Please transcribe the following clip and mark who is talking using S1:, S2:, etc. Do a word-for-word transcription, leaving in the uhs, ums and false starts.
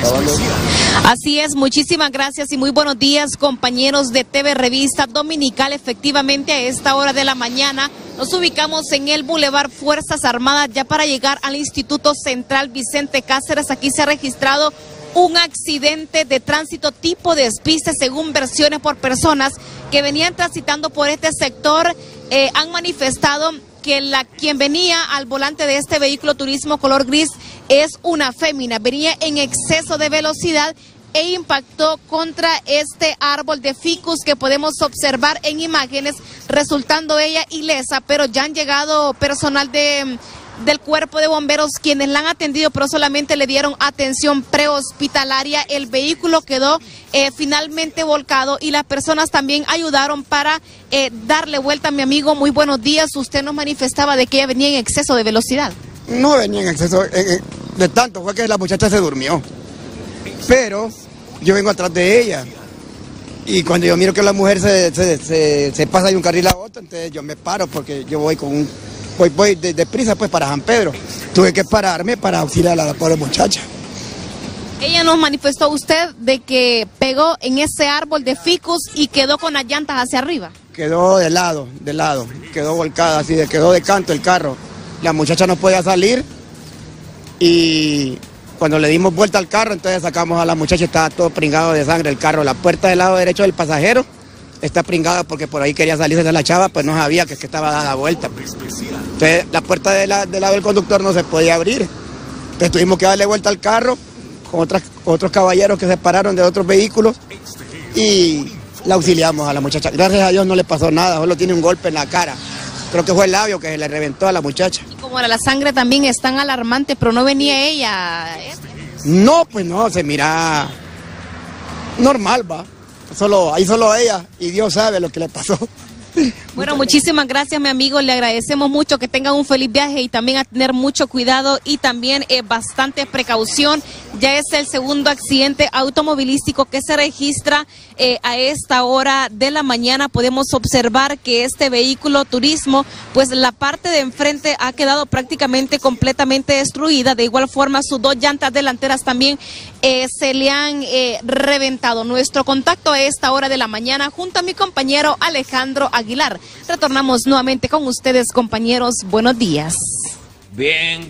S1: acabando.
S2: Así es, muchísimas gracias y muy buenos días, compañeros de T V Revista Dominical. Efectivamente, a esta hora de la mañana nos ubicamos en el Boulevard Fuerzas Armadas ya para llegar al Instituto Central Vicente Cáceres. Aquí se ha registrado un accidente de tránsito tipo despiste, según versiones por personas que venían transitando por este sector. Eh, han manifestado que la quien venía al volante de este vehículo turismo color gris es una fémina, venía en exceso de velocidad e impactó contra este árbol de ficus que podemos observar en imágenes, resultando ella ilesa, pero ya han llegado personal de del cuerpo de bomberos quienes la han atendido, pero solamente le dieron atención prehospitalaria. El vehículo quedó eh, finalmente volcado y las personas también ayudaron para eh, darle vuelta. A mi amigo, muy buenos días. Usted nos manifestaba de que ella venía en exceso de velocidad.
S1: No venía en exceso de, de tanto, fue que la muchacha se durmió, pero yo vengo atrás de ella y cuando yo miro que la mujer se, se, se, se pasa de un carril a otro, entonces yo me paro porque yo voy con un Voy, voy de, de prisa pues para San Pedro. Tuve que pararme para auxiliar a la pobre muchacha.
S2: Ella nos manifestó a usted de que pegó en ese árbol de ficus y quedó con las llantas hacia arriba.
S1: Quedó de lado, de lado, quedó volcada así, de, quedó de canto el carro. La muchacha no podía salir y cuando le dimos vuelta al carro, entonces sacamos a la muchacha, estaba todo pringado de sangre el carro. La puerta del lado derecho del pasajero está pringada porque por ahí quería salirse de la chava, pues no sabía que, que estaba dada vuelta. Entonces la puerta de la, del lado del conductor no se podía abrir. Entonces tuvimos que darle vuelta al carro con otras, otros caballeros que se pararon de otros vehículos y la auxiliamos a la muchacha. Gracias a Dios no le pasó nada, solo tiene un golpe en la cara. Creo que fue el labio que se le reventó a la muchacha.
S2: Y como era la sangre también es tan alarmante, pero no venía ella.
S1: No, pues no, se mira normal, va. Solo, ahí solo ella y Dios sabe lo que le pasó.
S2: Bueno, muchísimas gracias, mi amigo, le agradecemos mucho, que tengan un feliz viaje y también a tener mucho cuidado y también eh, bastante precaución. Ya es el segundo accidente automovilístico que se registra eh, a esta hora de la mañana. Podemos observar que este vehículo turismo, pues la parte de enfrente ha quedado prácticamente completamente destruida. De igual forma, sus dos llantas delanteras también eh, se le han eh, reventado. Nuestro contacto a esta hora de la mañana junto a mi compañero Alejandro Aguilar. Retornamos nuevamente con ustedes, compañeros. Buenos días.
S3: Bien.